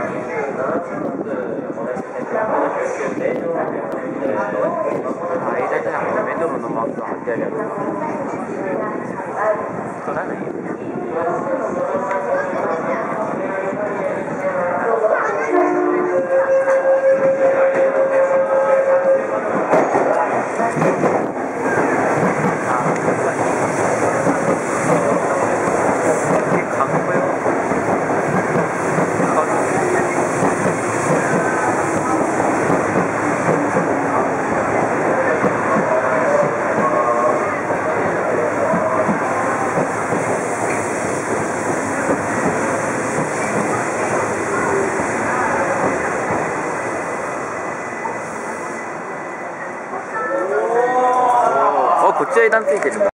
大体なんかメトロのマークが貼ってあるやつ。取らないよ。こっちは枝ついてるんだ。